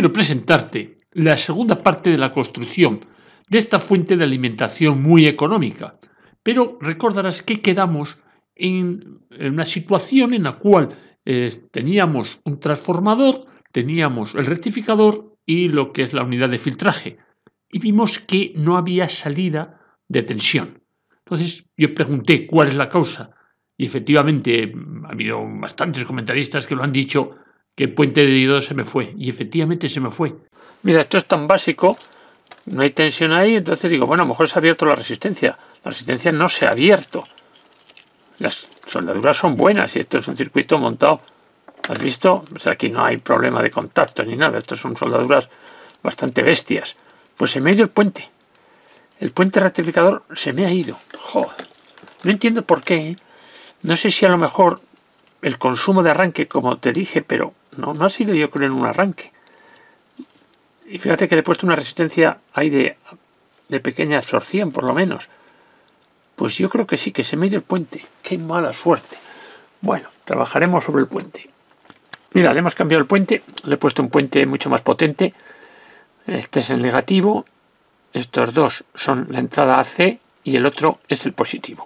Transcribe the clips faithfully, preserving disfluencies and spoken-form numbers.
quiero presentarte la segunda parte de la construcción de esta fuente de alimentación muy económica, pero recordarás que quedamos en, en una situación en la cual eh, teníamos un transformador, teníamos el rectificador y lo que es la unidad de filtraje, y vimos que no había salida de tensión. Entonces yo pregunté cuál es la causa, y efectivamente ha habido bastantes comentaristas que lo han dicho, que el puente de diodo se me fue, y efectivamente se me fue. Mira, esto es tan básico, no hay tensión ahí, entonces digo, bueno, a lo mejor se ha abierto la resistencia. La resistencia no se ha abierto. Las soldaduras son buenas y esto es un circuito montado. ¿Has visto? O sea, aquí no hay problema de contacto ni nada, estos son soldaduras bastante bestias. Pues se me ha ido el puente. El puente rectificador se me ha ido. Joder. No entiendo por qué, ¿eh? No sé si a lo mejor el consumo de arranque, como te dije, pero no, no ha sido yo creo en un arranque. Y fíjate que le he puesto una resistencia ahí de, de pequeña absorción, por lo menos. Pues yo creo que sí, que se me ha ido el puente. ¡Qué mala suerte! Bueno, trabajaremos sobre el puente. Mira, le hemos cambiado el puente. Le he puesto un puente mucho más potente. Este es el negativo. Estos dos son la entrada A C y el otro es el positivo.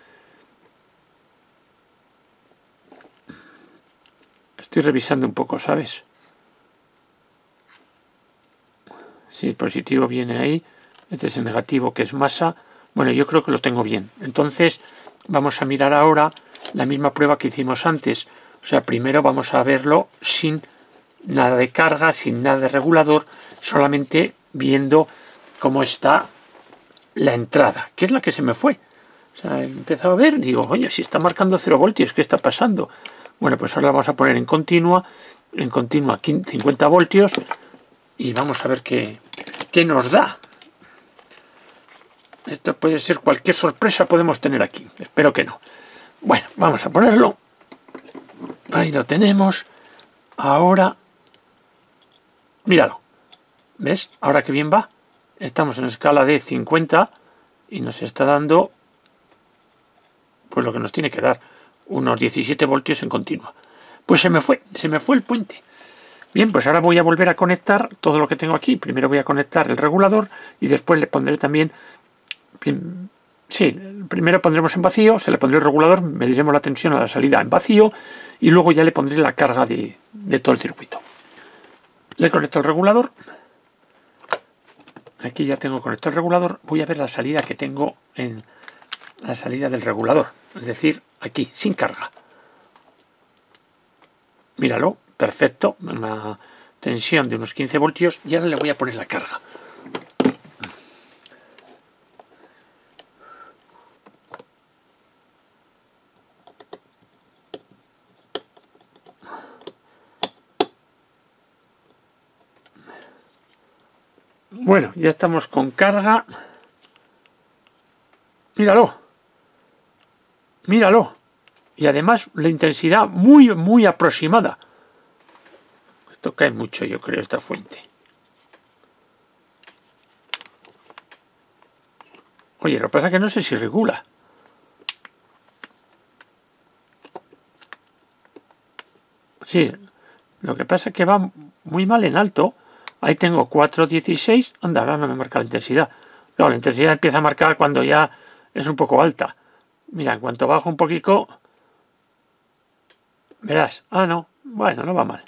Estoy revisando un poco, ¿sabes? Si el positivo viene ahí, este es el negativo que es masa. Bueno, yo creo que lo tengo bien. Entonces vamos a mirar ahora la misma prueba que hicimos antes. O sea, primero vamos a verlo sin nada de carga, sin nada de regulador, solamente viendo cómo está la entrada, que es la que se me fue. O sea, he empezado a ver, digo, oye, si está marcando cero voltios, ¿qué está pasando? Bueno, pues ahora la vamos a poner en continua, en continua cincuenta voltios y vamos a ver qué, qué nos da. Esto puede ser cualquier sorpresa podemos tener aquí, espero que no. Bueno, vamos a ponerlo. Ahí lo tenemos. Ahora, míralo. ¿Ves? Ahora que bien va. Estamos en escala de cincuenta y nos está dando pues lo que nos tiene que dar, unos diecisiete voltios en continua. Pues se me fue, se me fue el puente. Bien, pues ahora voy a volver a conectar todo lo que tengo aquí. Primero voy a conectar el regulador y después le pondré también, sí, primero pondremos en vacío, se le pondré el regulador, mediremos la tensión a la salida en vacío y luego ya le pondré la carga de, de todo el circuito. Le conecto el regulador. Aquí ya tengo conectado el regulador. Voy a ver la salida que tengo en la salida del regulador. Es decir, aquí, sin carga. Míralo, perfecto. Una tensión de unos quince voltios. Y ahora le voy a poner la carga. Bueno, ya estamos con carga. Míralo. Míralo. Y además la intensidad muy, muy aproximada. Esto cae mucho, yo creo, esta fuente. Oye, lo que pasa es que no sé si regula. Sí, lo que pasa es que va muy mal en alto. Ahí tengo cuatro dieciséis. Anda, ahora no me marca la intensidad. No, la intensidad empieza a marcar cuando ya es un poco alta. Mira, en cuanto bajo un poquito, verás. Ah, no. Bueno, no va mal.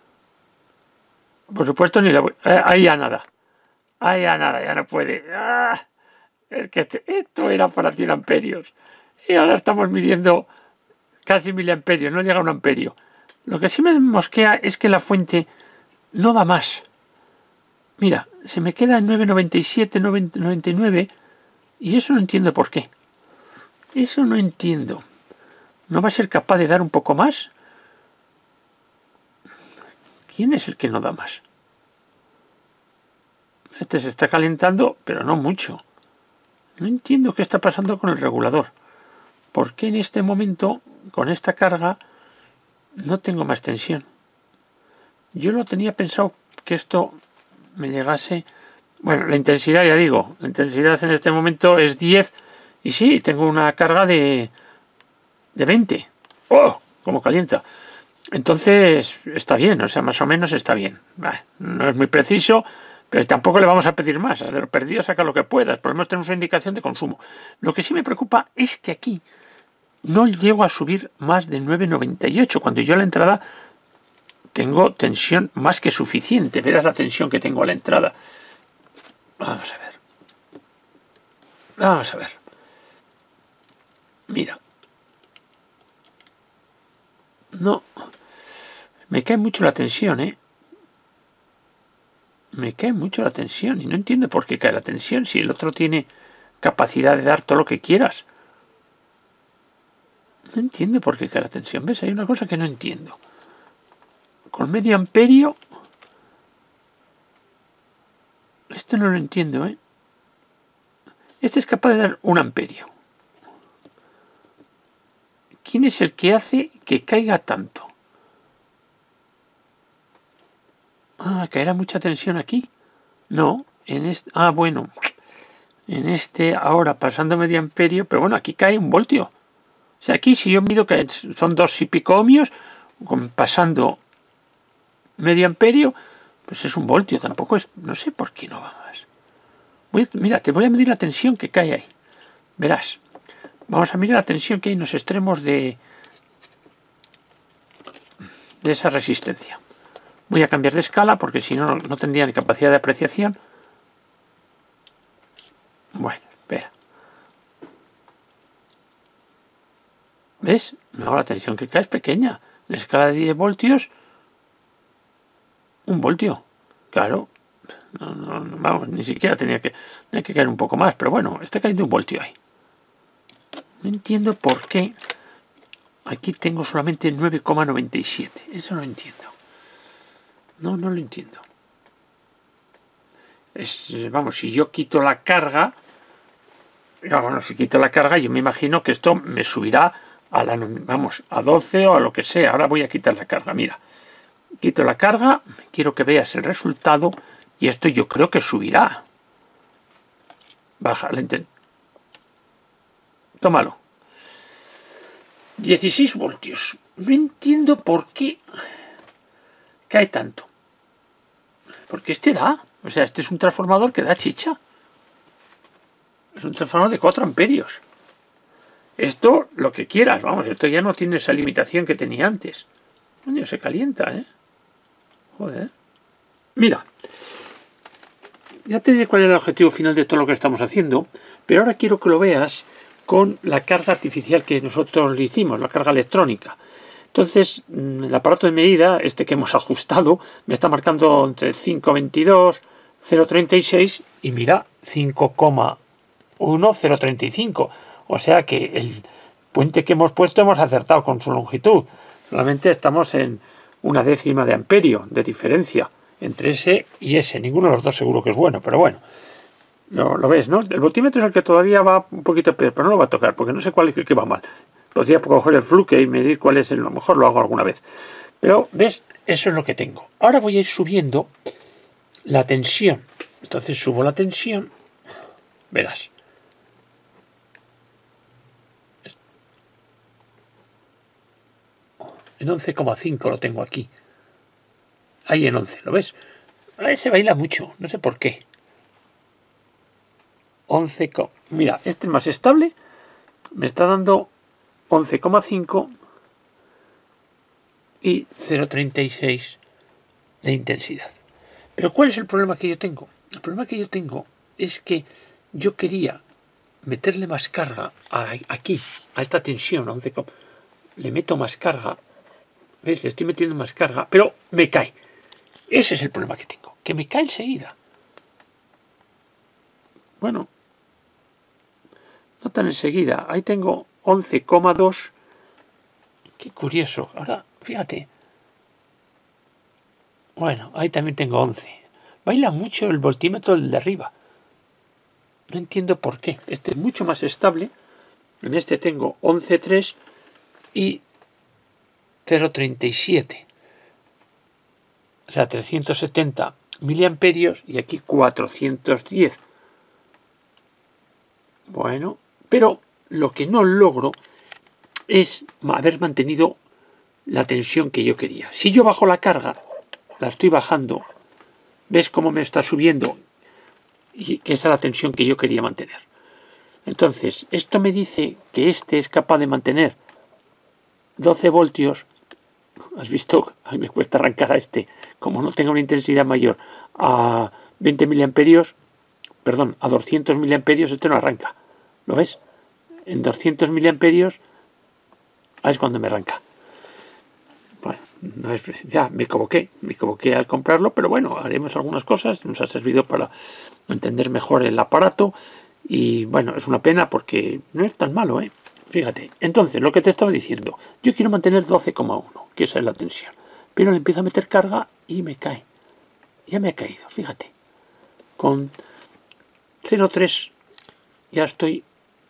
Por supuesto, ni le voy. Eh, ahí ya nada. Ahí ya nada, ya no puede. Ah, es que este, esto era para cien amperios. Y ahora estamos midiendo casi miliamperios. No llega a un amperio. Lo que sí me mosquea es que la fuente no va más. Mira, se me queda en nueve noventa y siete, noventa y nueve y eso no entiendo por qué. Eso no entiendo. ¿No va a ser capaz de dar un poco más? ¿Quién es el que no da más? Este se está calentando, pero no mucho. No entiendo qué está pasando con el regulador. ¿Por qué en este momento, con esta carga, no tengo más tensión? Yo lo tenía pensado que esto me llegase. Bueno, la intensidad, ya digo, la intensidad en este momento es diez y sí, tengo una carga de, de veinte. ¡Oh! Como calienta. Entonces está bien, o sea, más o menos está bien. Bah, no es muy preciso, pero tampoco le vamos a pedir más. De lo perdido saca lo que puedas. Por lo menos tenemos una indicación de consumo. Lo que sí me preocupa es que aquí no llego a subir más de nueve noventa y ocho, cuando yo a la entrada tengo tensión más que suficiente. Verás la tensión que tengo a la entrada. Vamos a ver. Vamos a ver. Mira. No. Me cae mucho la tensión, ¿eh? Me cae mucho la tensión y no entiendo por qué cae la tensión si el otro tiene capacidad de dar todo lo que quieras. No entiendo por qué cae la tensión. ¿Ves? Hay una cosa que no entiendo. Con medio amperio... Esto no lo entiendo, ¿eh? Este es capaz de dar un amperio. ¿Quién es el que hace que caiga tanto? Ah, ¿caerá mucha tensión aquí? No, en este... Ah, bueno. En este, ahora pasando medio amperio, pero bueno, aquí cae un voltio. O sea, aquí si yo mido que son dos y pico ohmios, pasando medio amperio, pues es un voltio. Tampoco es... No sé por qué no va más. Voy, mira, te voy a medir la tensión que cae ahí. Verás. Vamos a mirar la tensión que hay en los extremos de, de esa resistencia. Voy a cambiar de escala porque si no, no tendría ni capacidad de apreciación. Bueno, espera. ¿Ves? No, la tensión que cae es pequeña. La escala de diez voltios, un voltio. Claro. No, no, no, vamos, ni siquiera tenía que, tenía que caer un poco más. Pero bueno, está cayendo un voltio ahí. No entiendo por qué aquí tengo solamente nueve coma noventa y siete. Eso no lo entiendo. No, no lo entiendo. Es, vamos, si yo quito la carga, bueno, si quito la carga, yo me imagino que esto me subirá a la, vamos, a doce o a lo que sea. Ahora voy a quitar la carga. Mira, quito la carga, quiero que veas el resultado y esto yo creo que subirá. Baja, lente. Tómalo. dieciséis voltios. No entiendo por qué cae tanto. Porque este da. O sea, este es un transformador que da chicha. Es un transformador de cuatro amperios. Esto, lo que quieras, vamos, esto ya no tiene esa limitación que tenía antes. Coño, se calienta, ¿eh? Joder. Mira. Ya te diré cuál es el objetivo final de todo lo que estamos haciendo, pero ahora quiero que lo veas con la carga artificial que nosotros le hicimos, la carga electrónica. Entonces, el aparato de medida, este que hemos ajustado, me está marcando entre cinco coma veintidós, cero coma treinta y seis y mira, cinco coma uno, cero coma treinta y cinco. O sea que el puente que hemos puesto hemos acertado con su longitud. Solamente estamos en una décima de amperio de diferencia entre ese y ese. Ninguno de los dos seguro que es bueno, pero bueno. Lo, lo ves, ¿no? El voltímetro es el que todavía va un poquito peor, pero no lo va a tocar porque no sé cuál es el que va mal. Podría coger el fluke y medir cuál es el, a lo mejor lo hago alguna vez. Pero, ¿ves? Eso es lo que tengo. Ahora voy a ir subiendo la tensión. Entonces subo la tensión. Verás. En once coma cinco lo tengo aquí. Ahí en once, ¿lo ves? Ahí se baila mucho, no sé por qué. once, mira, este es más estable. Me está dando once coma cinco y cero coma treinta y seis de intensidad. Pero ¿cuál es el problema que yo tengo? El problema que yo tengo es que yo quería meterle más carga a, aquí, a esta tensión, a once, le meto más carga, ¿ves? Le estoy metiendo más carga, pero me cae. Ese es el problema que tengo, que me cae enseguida. Bueno, no tan enseguida, ahí tengo once coma dos. Qué curioso. Ahora, fíjate. Bueno, ahí también tengo once. Baila mucho el voltímetro del de arriba. No entiendo por qué. Este es mucho más estable. En este tengo once coma tres y cero coma treinta y siete. O sea, trescientos setenta miliamperios y aquí cuatrocientos diez. Bueno, pero lo que no logro es haber mantenido la tensión que yo quería. Si yo bajo la carga, la estoy bajando, ¿ves cómo me está subiendo? Y que esa es la tensión que yo quería mantener. Entonces, esto me dice que este es capaz de mantener doce voltios. ¿Has visto? A mí me cuesta arrancar a este. Como no tenga una intensidad mayor a veinte miliamperios, perdón, a doscientos miliamperios, este no arranca. ¿Lo ves? En doscientos miliamperios es cuando me arranca. Bueno, no es, ya me equivoqué, me equivoqué al comprarlo, pero bueno, haremos algunas cosas, nos ha servido para entender mejor el aparato y bueno, es una pena porque no es tan malo, ¿eh? Fíjate, entonces lo que te estaba diciendo, yo quiero mantener doce coma uno, que esa es la tensión, pero le empiezo a meter carga y me cae, ya me ha caído, fíjate, con cero coma tres ya estoy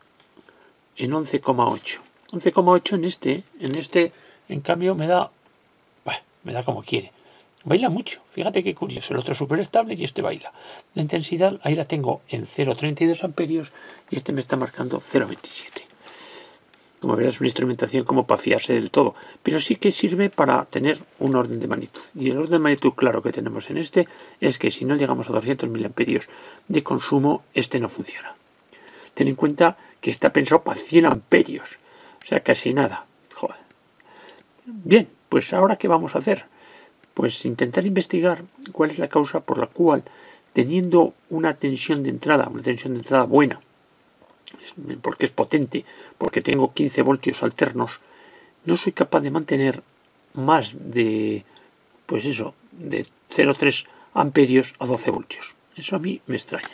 en once coma ocho, once coma ocho en este, en este, en cambio me da, bueno, me da como quiere. Baila mucho, fíjate qué curioso, el otro es súper estable y este baila. La intensidad ahí la tengo en cero coma treinta y dos amperios y este me está marcando cero coma veintisiete. Como verás, es una instrumentación como para fiarse del todo, pero sí que sirve para tener un orden de magnitud. Y el orden de magnitud claro que tenemos en este es que si no llegamos a doscientos miliamperios de consumo, este no funciona. Ten en cuenta que está pensado para cien amperios, o sea, casi nada. Joder. Bien, pues ahora ¿qué vamos a hacer? Pues intentar investigar cuál es la causa por la cual, teniendo una tensión de entrada, una tensión de entrada buena, porque es potente, porque tengo quince voltios alternos, no soy capaz de mantener más de, pues eso, de cero coma tres amperios a doce voltios. Eso a mí me extraña.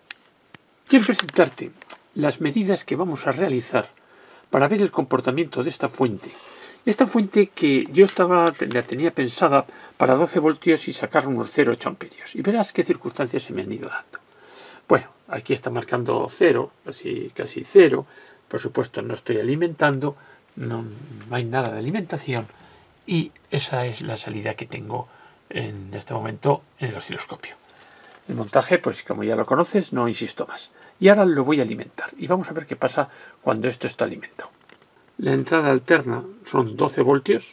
Quiero presentarte las medidas que vamos a realizar para ver el comportamiento de esta fuente. Esta fuente que yo estaba, la tenía pensada para doce voltios y sacar unos cero coma ocho amperios. Y verás qué circunstancias se me han ido dando. Bueno, aquí está marcando cero, casi, casi cero. Por supuesto no estoy alimentando, no, no hay nada de alimentación. Y esa es la salida que tengo en este momento en el osciloscopio. El montaje, pues como ya lo conoces, no insisto más. Y ahora lo voy a alimentar. Y vamos a ver qué pasa cuando esto está alimentado. La entrada alterna son doce voltios.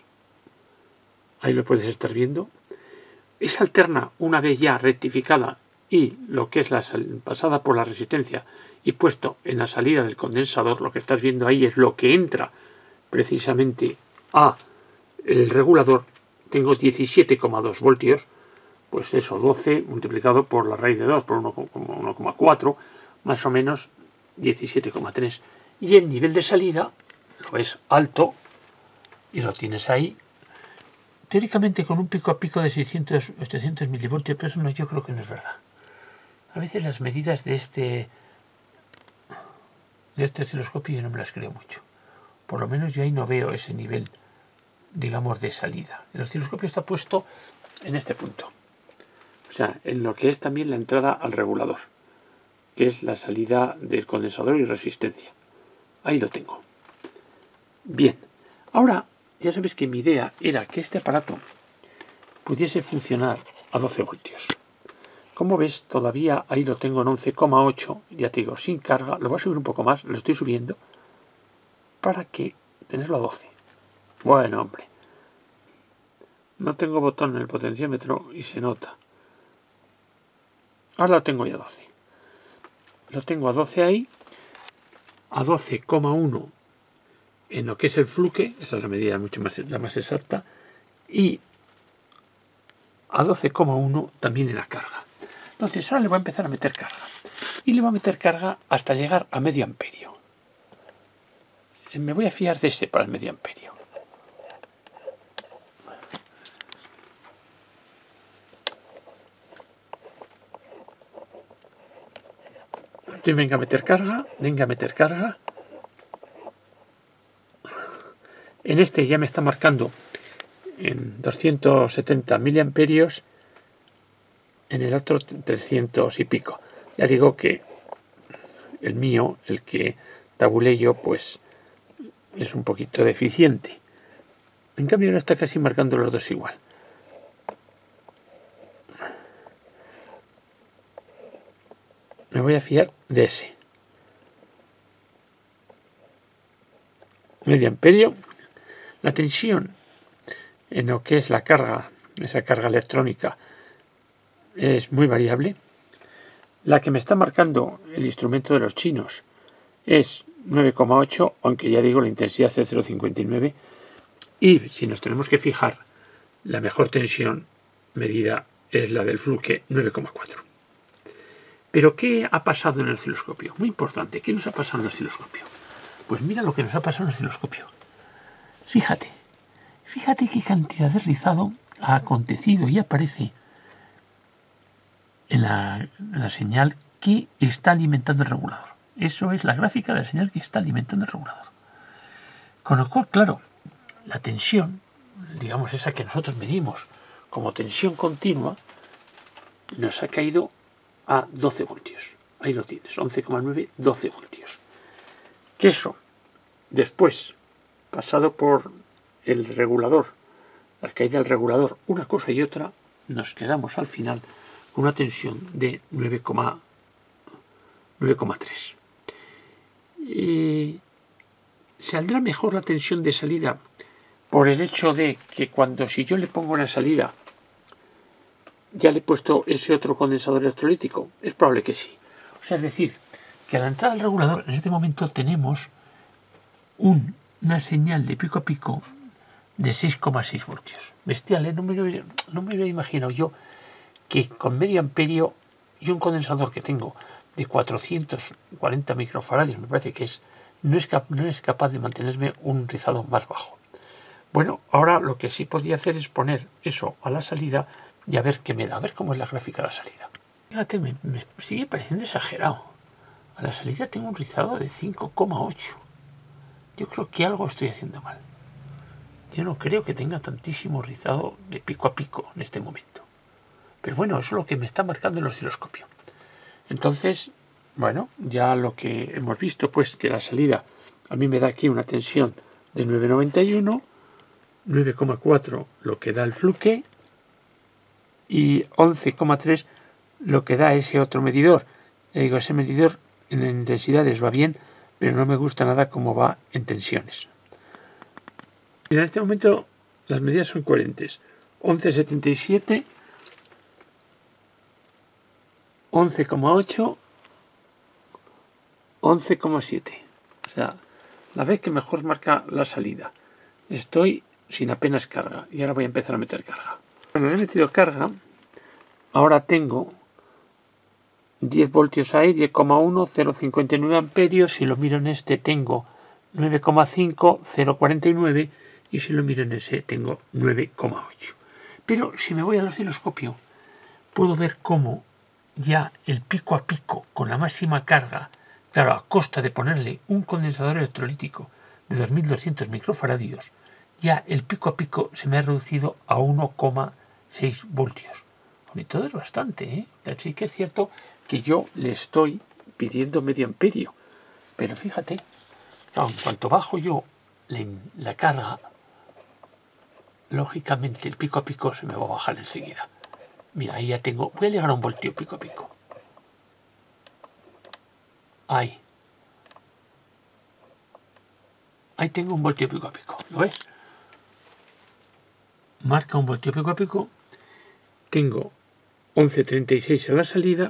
Ahí lo puedes estar viendo. Es alterna una vez ya rectificada y lo que es la pasada por la resistencia y puesto en la salida del condensador. Lo que estás viendo ahí es lo que entra precisamente a el regulador. Tengo diecisiete coma dos voltios. Pues eso, doce multiplicado por la raíz de dos, por uno coma cuatro, más o menos diecisiete coma tres. Y el nivel de salida lo ves alto y lo tienes ahí, teóricamente con un pico a pico de seiscientos, ochocientos milivoltios, pero eso no, yo creo que no es verdad. A veces las medidas de este, de este osciloscopio yo no me las creo mucho. Por lo menos yo ahí no veo ese nivel, digamos, de salida. El osciloscopio está puesto en este punto. O sea, en lo que es también la entrada al regulador, que es la salida del condensador y resistencia. Ahí lo tengo. Bien, ahora ya sabéis que mi idea era que este aparato pudiese funcionar a doce voltios. Como ves, todavía ahí lo tengo en once coma ocho, ya te digo, sin carga. Lo voy a subir un poco más, lo estoy subiendo, para que tenerlo a doce. Bueno, hombre, no tengo botón en el potenciómetro y se nota. Ahora lo tengo ya a doce. Lo tengo a doce ahí, a doce coma uno en lo que es el fluke, esa es la medida mucho más, la más exacta, y a doce coma uno también en la carga. Entonces ahora le voy a empezar a meter carga. Y le voy a meter carga hasta llegar a medio amperio. Me voy a fiar de ese para el medio amperio. Entonces venga a meter carga, venga a meter carga. En este ya me está marcando en doscientos setenta miliamperios, en el otro trescientos y pico. Ya digo que el mío, el que tabulé yo, pues es un poquito deficiente. En cambio no está casi marcando los dos igual. Me voy a fiar de ese. Medio amperio. La tensión en lo que es la carga, esa carga electrónica, es muy variable. La que me está marcando el instrumento de los chinos es nueve coma ocho, aunque ya digo la intensidad es cero coma cincuenta y nueve. Y si nos tenemos que fijar, la mejor tensión medida es la del Fluke, nueve coma cuatro. Pero ¿qué ha pasado en el osciloscopio? Muy importante, ¿qué nos ha pasado en el osciloscopio? Pues mira lo que nos ha pasado en el osciloscopio. Fíjate, fíjate qué cantidad de rizado ha acontecido y aparece en la, en la señal que está alimentando el regulador. Eso es la gráfica de la señal que está alimentando el regulador. Con lo cual, claro, la tensión, digamos esa que nosotros medimos como tensión continua, nos ha caído a doce voltios. Ahí lo tienes, once coma nueve, doce voltios. Que eso, después, pasado por el regulador, la caída del regulador, una cosa y otra, nos quedamos al final con una tensión de nueve coma tres. Eh, ¿Saldrá mejor la tensión de salida por el hecho de que cuando si yo le pongo una salida ya le he puesto ese otro condensador electrolítico? Es probable que sí. O sea, es decir, que a la entrada del regulador en este momento tenemos un, una señal de pico a pico de seis coma seis voltios. Bestial, ¿eh? No me, lo, no me hubiera imaginado yo que con medio amperio y un condensador que tengo de cuatrocientos cuarenta microfaradios, me parece que es, no es, cap, no es capaz de mantenerme un rizado más bajo. Bueno, ahora lo que sí podía hacer es poner eso a la salida y a ver qué me da, a ver cómo es la gráfica de la salida. Fíjate, me, me sigue pareciendo exagerado. A la salida tengo un rizado de cinco coma ocho. Yo creo que algo estoy haciendo mal. Yo no creo que tenga tantísimo rizado de pico a pico en este momento. Pero bueno, eso es lo que me está marcando el osciloscopio. Entonces, bueno, ya lo que hemos visto, pues que la salida a mí me da aquí una tensión de nueve coma noventa y uno, nueve coma cuatro lo que da el Fluke y once coma tres lo que da ese otro medidor. Ya digo, ese medidor en intensidades va bien, pero no me gusta nada cómo va en tensiones. En este momento las medidas son coherentes. once coma setenta y siete, once coma ocho, once coma siete. O sea, la vez que mejor marca la salida. Estoy sin apenas carga y ahora voy a empezar a meter carga. Cuando he metido carga, ahora tengo diez voltios ahí, diez coma uno, cero coma cincuenta y nueve amperios. Si lo miro en este tengo nueve coma cinco, cero coma cuarenta y nueve y si lo miro en ese tengo nueve coma ocho. Pero si me voy al osciloscopio puedo ver cómo ya el pico a pico con la máxima carga, claro, a costa de ponerle un condensador electrolítico de dos mil doscientos microfaradios, ya el pico a pico se me ha reducido a uno coma seis voltios. Y todo es bastante, ¿eh? Sí que es cierto que yo le estoy pidiendo medio amperio, pero fíjate, claro, en cuanto bajo yo la, la carga, lógicamente el pico a pico se me va a bajar enseguida. Mira, ahí ya tengo, voy a llegar a un voltio pico a pico. Ahí. Ahí tengo un voltio pico a pico, ¿lo ves? Marca un voltio pico a pico. Tengo once coma treinta y seis a la salida.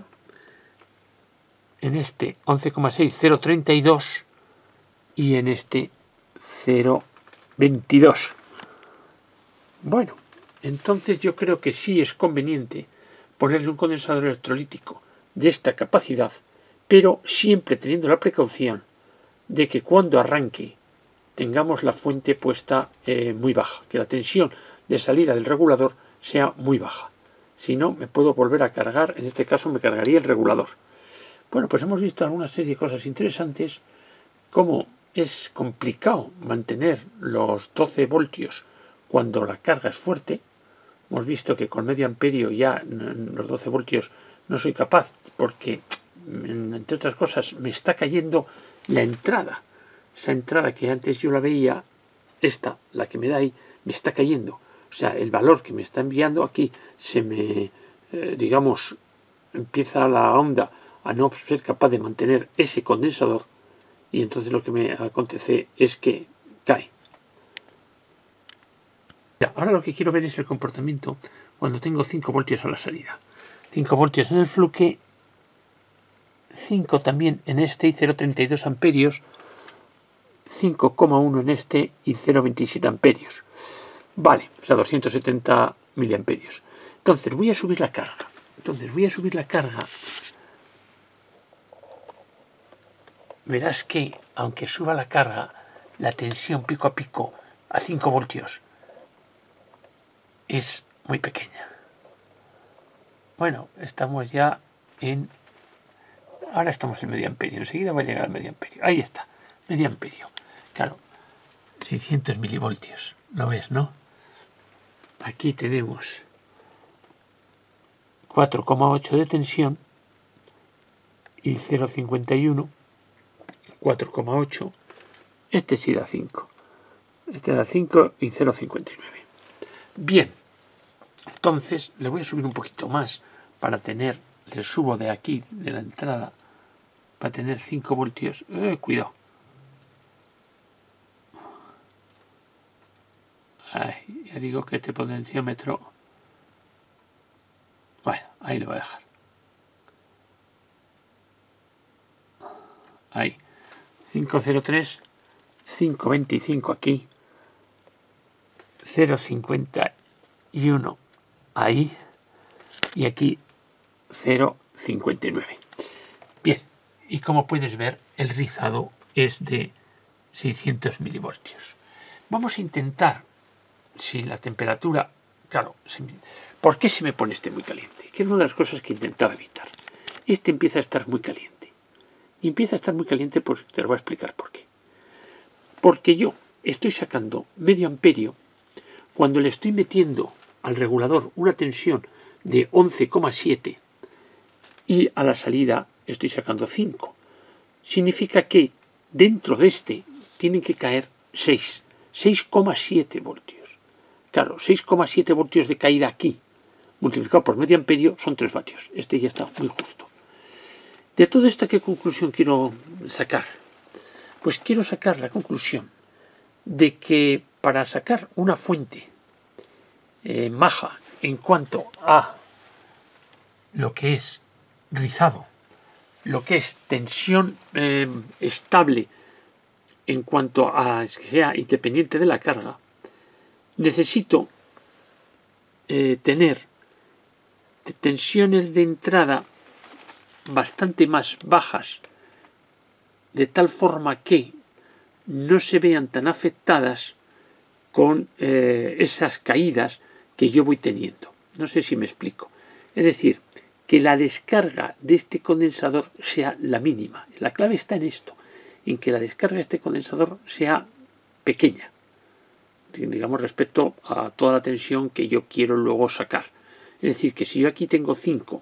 En este once coma seis, cero coma treinta y dos. Y en este cero coma veintidós. Bueno, entonces yo creo que sí es conveniente ponerle un condensador electrolítico de esta capacidad, pero siempre teniendo la precaución de que cuando arranque tengamos la fuente puesta eh, muy baja, que la tensión de salida del regulador sea muy baja. Si no, me puedo volver a cargar, en este caso me cargaría el regulador. Bueno, pues hemos visto alguna serie de cosas interesantes, como es complicado mantener los doce voltios cuando la carga es fuerte. Hemos visto que con medio amperio ya los doce voltios no soy capaz, porque, entre otras cosas, me está cayendo la entrada. Esa entrada que antes yo la veía, esta, la que me da ahí, me está cayendo. O sea, el valor que me está enviando aquí se me, eh, digamos, empieza la onda a no ser capaz de mantener ese condensador y entonces lo que me acontece es que cae. Ahora lo que quiero ver es el comportamiento cuando tengo cinco voltios a la salida. cinco voltios en el fluke, cinco también en este y cero coma treinta y dos amperios, cinco coma uno en este y cero coma veintisiete amperios. Vale, o sea, doscientos setenta miliamperios. Entonces voy a subir la carga. Entonces voy a subir la carga. Verás que, aunque suba la carga, la tensión pico a pico a cinco voltios es muy pequeña. Bueno, estamos ya en... Ahora estamos en medio amperio. Enseguida va a llegar al medio amperio. Ahí está, medio amperio. Claro, seiscientos milivoltios. ¿Lo ves, no? Aquí tenemos cuatro coma ocho de tensión y cero coma cincuenta y uno. cuatro coma ocho. Este sí da cinco. Este da cinco y cero coma cincuenta y nueve. Bien. Entonces le voy a subir un poquito más para tener, le subo de aquí, de la entrada, para tener cinco voltios. Eh, cuidado. Ay, ya digo que este potenciómetro... Bueno, ahí lo voy a dejar. Ahí. cinco cero tres, cinco veinticinco aquí. cero cincuenta y uno ahí. Y aquí cero cincuenta y nueve. Bien. Y como puedes ver, el rizado es de seiscientos milivoltios. Vamos a intentar, si la temperatura... Claro, se me, ¿por qué se me pone este muy caliente? Que es una de las cosas que intentaba evitar. Este empieza a estar muy caliente. Y empieza a estar muy caliente porque te lo voy a explicar por qué. Porque yo estoy sacando medio amperio cuando le estoy metiendo al regulador una tensión de once coma siete y a la salida estoy sacando cinco. Significa que dentro de este tienen que caer seis, seis coma siete voltios. Claro, seis coma siete voltios de caída aquí, multiplicado por medio amperio, son tres vatios. Este ya está muy justo. De todo esto, ¿qué conclusión quiero sacar? Pues quiero sacar la conclusión de que para sacar una fuente eh, maja en cuanto a lo que es rizado, lo que es tensión eh, estable en cuanto a que sea independiente de la carga, necesito eh, tener tensiones de entrada bastante más bajas, de tal forma que no se vean tan afectadas con eh, esas caídas que yo voy teniendo. No sé si me explico. Es decir, que la descarga de este condensador sea la mínima. La clave está en esto, en que la descarga de este condensador sea pequeña, digamos, respecto a toda la tensión que yo quiero luego sacar. Es decir, que si yo aquí tengo cinco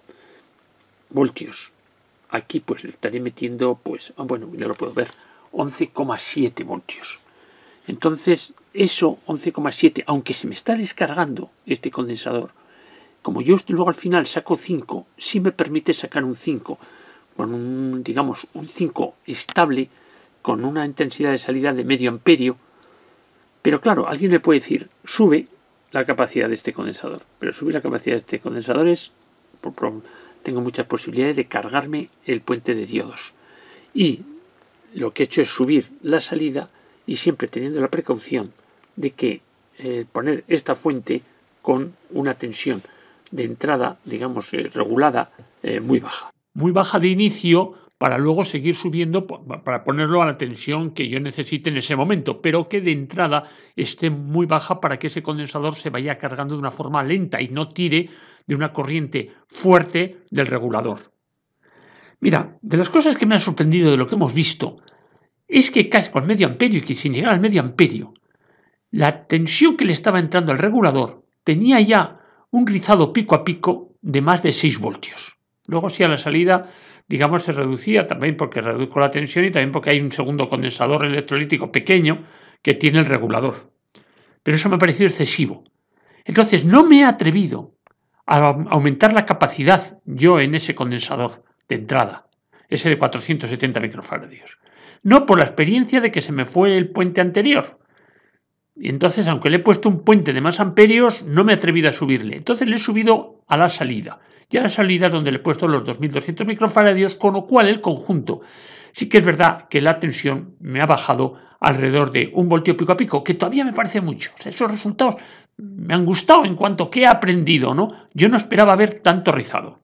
voltios, aquí pues le estaré metiendo, pues, ah, bueno, ya lo puedo ver, once coma siete voltios. Entonces, eso, once coma siete, aunque se me está descargando este condensador, como yo luego al final saco cinco, sí me permite sacar un cinco, con un, digamos, un cinco estable, con una intensidad de salida de medio amperio. Pero claro, alguien me puede decir, sube la capacidad de este condensador. Pero subir la capacidad de este condensador es, por, por, tengo muchas posibilidades de cargarme el puente de diodos. Y lo que he hecho es subir la salida y siempre teniendo la precaución de que eh, poner esta fuente con una tensión de entrada, digamos, eh, regulada, eh, muy baja. Muy baja de inicio, para luego seguir subiendo, para ponerlo a la tensión que yo necesite en ese momento, pero que de entrada esté muy baja para que ese condensador se vaya cargando de una forma lenta y no tire de una corriente fuerte del regulador. Mira, de las cosas que me han sorprendido de lo que hemos visto, es que casi con medio amperio y que sin llegar al medio amperio, la tensión que le estaba entrando al regulador tenía ya un rizado pico a pico de más de seis voltios. Luego, si a la salida, digamos, se reducía también porque reduzco la tensión y también porque hay un segundo condensador electrolítico pequeño que tiene el regulador. Pero eso me ha parecido excesivo. Entonces, no me he atrevido a aumentar la capacidad yo en ese condensador de entrada, ese de cuatrocientos setenta microfaradios. No por la experiencia de que se me fue el puente anterior, Y entonces, aunque le he puesto un puente de más amperios, no me he atrevido a subirle. Entonces le he subido a la salida. Y a la salida es donde le he puesto los dos mil doscientos microfaradios, con lo cual el conjunto sí que es verdad que la tensión me ha bajado alrededor de un voltio pico a pico, que todavía me parece mucho. O sea, esos resultados me han gustado en cuanto que he aprendido, ¿no? Yo no esperaba ver tanto rizado.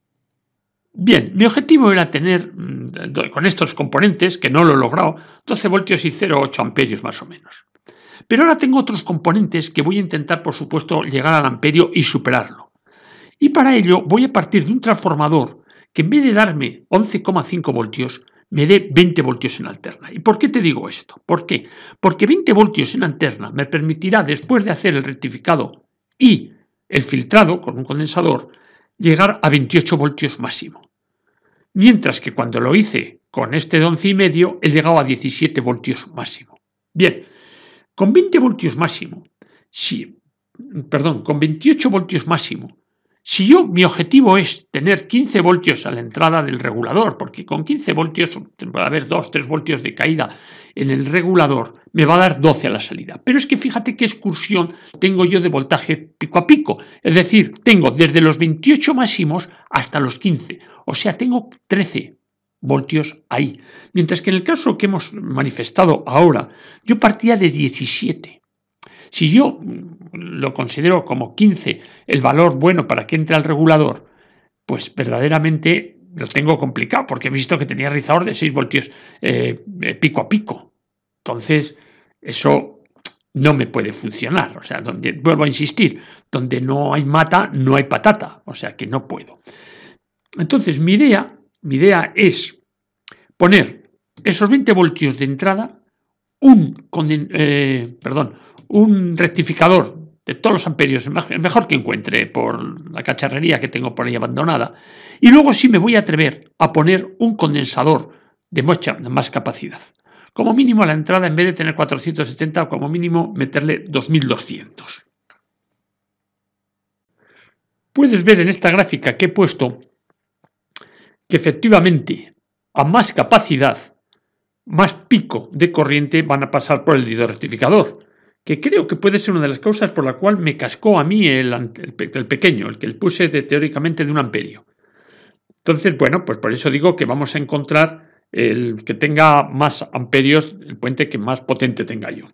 Bien, mi objetivo era tener, con estos componentes, que no lo he logrado, doce voltios y cero coma ocho amperios más o menos. Pero ahora tengo otros componentes que voy a intentar, por supuesto, llegar al amperio y superarlo. Y para ello voy a partir de un transformador que en vez de darme once coma cinco voltios, me dé veinte voltios en alterna. ¿Y por qué te digo esto? ¿Por qué? Porque veinte voltios en alterna me permitirá, después de hacer el rectificado y el filtrado con un condensador, llegar a veintiocho voltios máximo. Mientras que cuando lo hice con este de once y medio, he llegado a diecisiete voltios máximo. Bien, con veinte voltios máximo, si, perdón, con veintiocho voltios máximo, si yo, mi objetivo es tener quince voltios a la entrada del regulador, porque con quince voltios va a haber dos, tres voltios de caída en el regulador, me va a dar doce a la salida. Pero es que fíjate qué excursión tengo yo de voltaje pico a pico. Es decir, tengo desde los veintiocho máximos hasta los quince. O sea, tengo trece voltios ahí. Mientras que en el caso que hemos manifestado ahora, yo partía de diecisiete. Si yo lo considero como quince el valor bueno para que entre al regulador, pues verdaderamente lo tengo complicado, porque he visto que tenía rizador de seis voltios eh, pico a pico. Entonces, eso no me puede funcionar. O sea, donde, vuelvo a insistir, donde no hay mata, no hay patata. O sea, que no puedo. Entonces, mi idea, mi idea es poner esos veinte voltios de entrada, un, eh, perdón, un rectificador de todos los amperios, el mejor que encuentre por la cacharrería que tengo por ahí abandonada, y luego sí me voy a atrever a poner un condensador de mucha más capacidad. Como mínimo a la entrada, en vez de tener cuatrocientos setenta, como mínimo meterle dos mil doscientos. Puedes ver en esta gráfica que he puesto que efectivamente a más capacidad, más pico de corriente van a pasar por el diodo rectificador, que creo que puede ser una de las causas por la cual me cascó a mí el, el, el pequeño, el que le puse de, teóricamente de un amperio. Entonces, bueno, pues por eso digo que vamos a encontrar el que tenga más amperios, el puente que más potente tenga yo.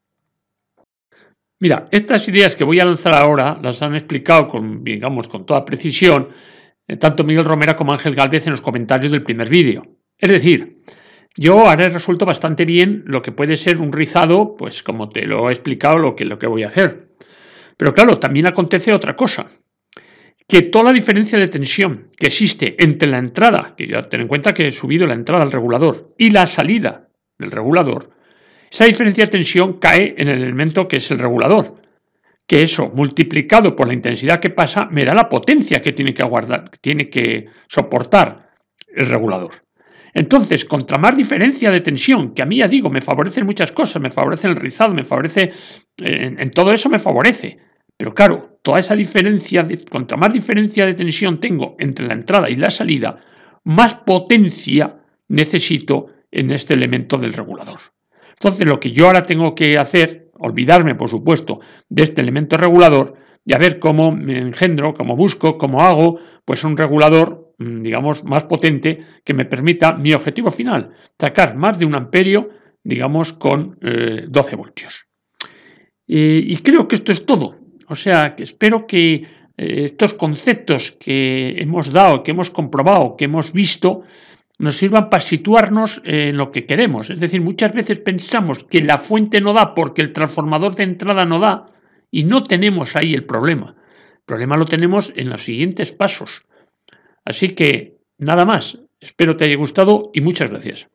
Mira, estas ideas que voy a lanzar ahora las han explicado con, digamos, con toda precisión eh, tanto Miguel Romera como Ángel Gálvez en los comentarios del primer vídeo. Es decir, yo ahora he resuelto bastante bien lo que puede ser un rizado, pues como te lo he explicado lo que, lo que voy a hacer. Pero claro, también acontece otra cosa, que toda la diferencia de tensión que existe entre la entrada, que ya ten en cuenta que he subido la entrada al regulador, y la salida del regulador, esa diferencia de tensión cae en el elemento que es el regulador, que eso multiplicado por la intensidad que pasa me da la potencia que tiene que aguardar, que tiene que soportar el regulador. Entonces, contra más diferencia de tensión, que a mí ya digo, me favorecen muchas cosas, me favorece el rizado, me favorece, en, en todo eso me favorece. Pero claro, toda esa diferencia, de, contra más diferencia de tensión tengo entre la entrada y la salida, más potencia necesito en este elemento del regulador. Entonces, lo que yo ahora tengo que hacer, olvidarme, por supuesto, de este elemento regulador y a ver cómo me engendro, cómo busco, cómo hago, pues un regulador, digamos, más potente que me permita mi objetivo final, sacar más de un amperio, digamos, con eh, doce voltios. Eh, y creo que esto es todo. O sea, que espero que eh, estos conceptos que hemos dado, que hemos comprobado, que hemos visto, nos sirvan para situarnos en lo que queremos. Es decir, muchas veces pensamos que la fuente no da porque el transformador de entrada no da y no tenemos ahí el problema. El problema lo tenemos en los siguientes pasos. Así que, nada más. Espero te haya gustado y muchas gracias.